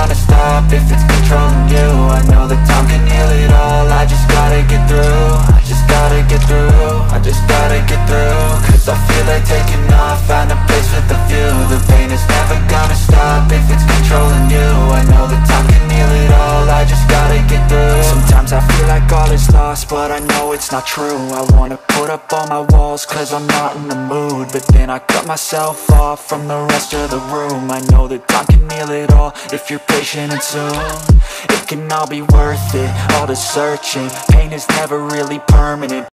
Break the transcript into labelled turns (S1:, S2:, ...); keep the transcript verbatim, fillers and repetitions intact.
S1: gonna stop if it's controlling you. I know that time can heal it all, I just gotta get through. I just gotta get through, I just gotta get through. Cause I feel like taking off, find a place with a view. The pain is never gonna stop if it's controlling you. I know that time can heal it all, I just gotta get through. Sometimes I feel like all is lost, but I know it's not true. I wanna put up all my walls cause I'm not in the mood, but then I cut myself off from the rest of the room. I know that time can heal it all if you're patient and soon it can all be worth it, all the searching. Pain is never really permanent.